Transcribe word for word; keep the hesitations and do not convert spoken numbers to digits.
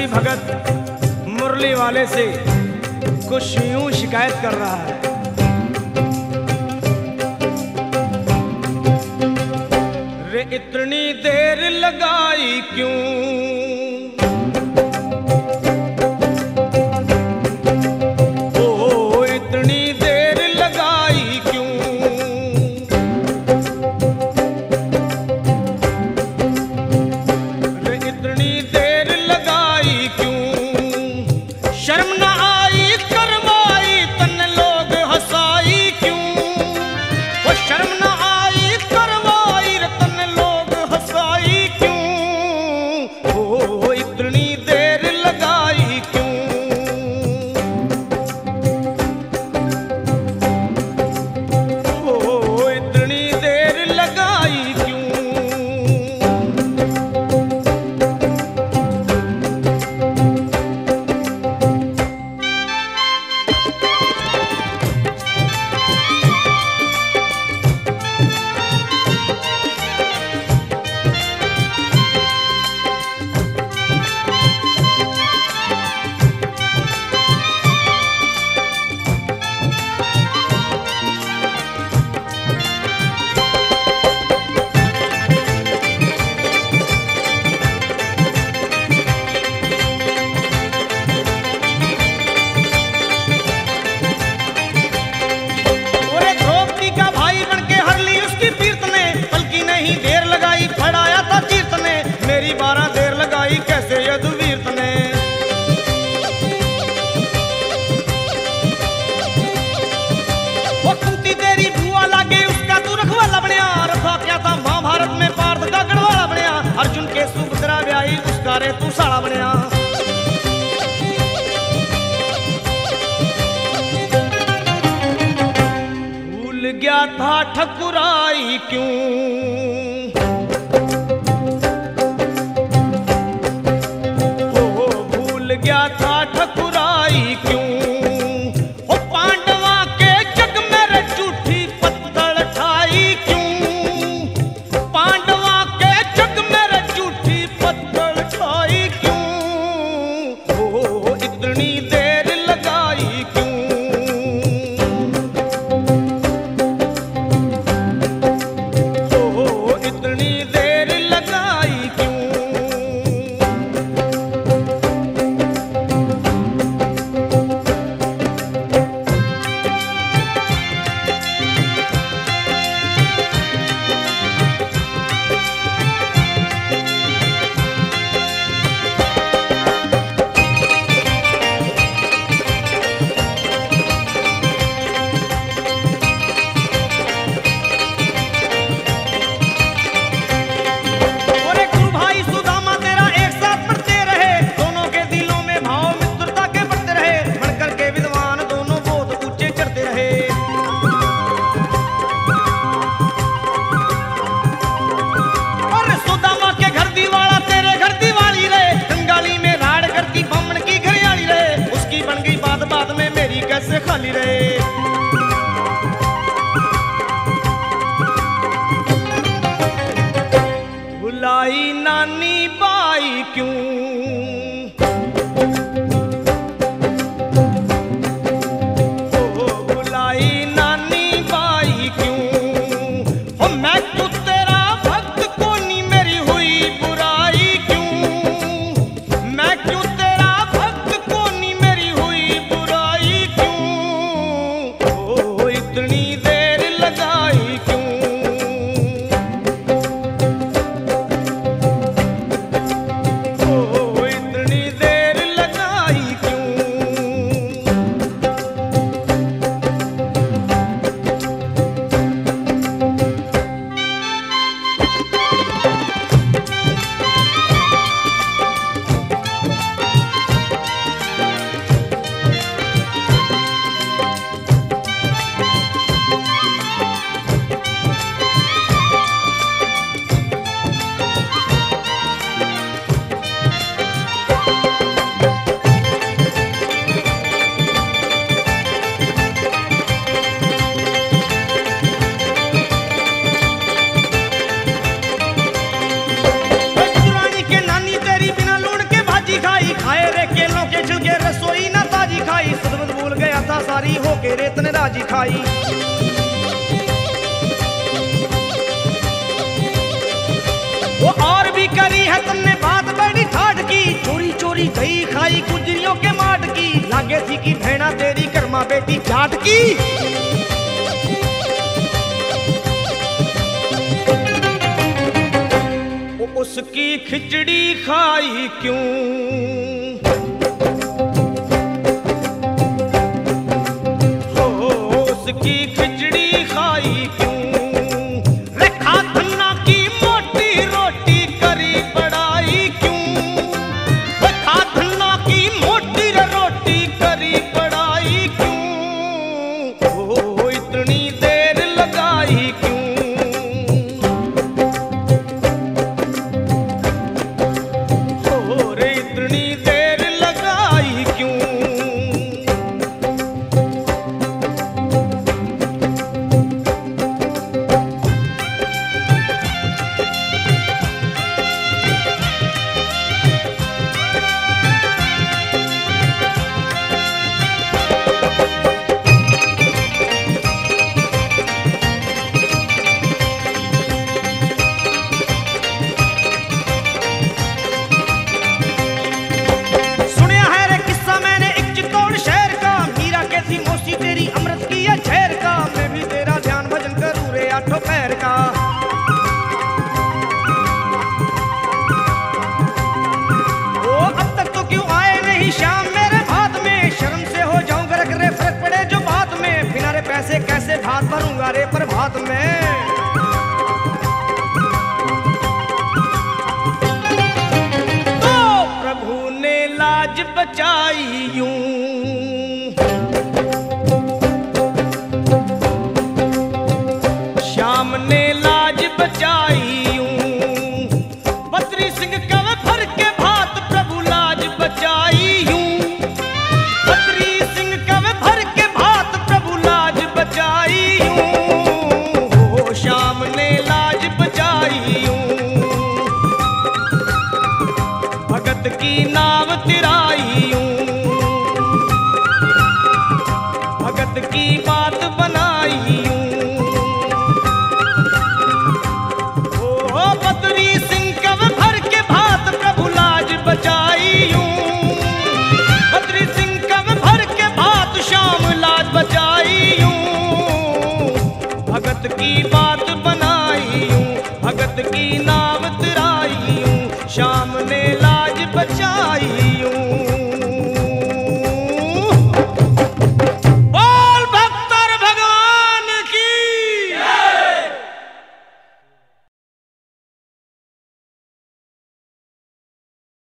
बंसी भगत मुरली वाले से कुछ यूं शिकायत कर रहा है। रे इतनी देर लगाई क्यों, ओ इतनी देर लगाई क्यों, रे इतनी देर लगाई क्यों, शर्म ना आई करवाई तन लोग हंसाई क्यों, वो शर्म ना आई करवाई तन लोग हंसाई क्यों, ओ इतनी देर लगाई क्यों, ओ इतनी देर लगाई क्यों। मेरी बारह देर लगाई कैसे यदुवीर ने, वो कुंती तेरी बुआ लागे उसका तू रखवाला बनया, रखा क्या था महाभारत में पार्थ का गढ़वाला बनया, अर्जुन के सुभद्रा ब्याही उसका रे तू साला बनया। भूल गया था ठकुराई क्यों, गया था ठकुराई क्यों, ओ पांडवा के जग में झूठी पत्थर ठाई क्यों, पांडवा के जग में झूठी पत्थर ठाई क्यों, ओ इतनी देर लगाई क्यों, ओ सारी होके रेत ने राजी खाई। वो और भी करी है तुमने बात बड़ी ठाट की, चोरी चोरी गई खाई गुजरियों के माट की, लागे थी कि भेड़ा तेरी कर्मा बेटी जाट की। उसकी खिचड़ी खाई क्यों, हो उसकी खिचड़ी खाई क्यों, रेखा खन्ना की मोटी रोटी करी पड़ाई क्यों, रेखा खन्ना की मोटी रोटी करी पड़ाई क्यों, हो इतनी देर लगाई क्यों, पैर का। ओ अब तक तो क्यों आए नहीं शाम मेरे भात में, शर्म से हो जाऊं गरक रे फर्क पड़े जो बात में, बिना रे पैसे कैसे भात भरूंगा रे पर भात में। तो प्रभु ने लाज बचाई यूं, श्याम ने लाज बचाई यूं, बद्री सिंह कव भर के भात प्रभु लाज बचाई यूं, बद्री सिंह कव भर के भात प्रभु लाज बचाई यूं, हो श्याम ने लाज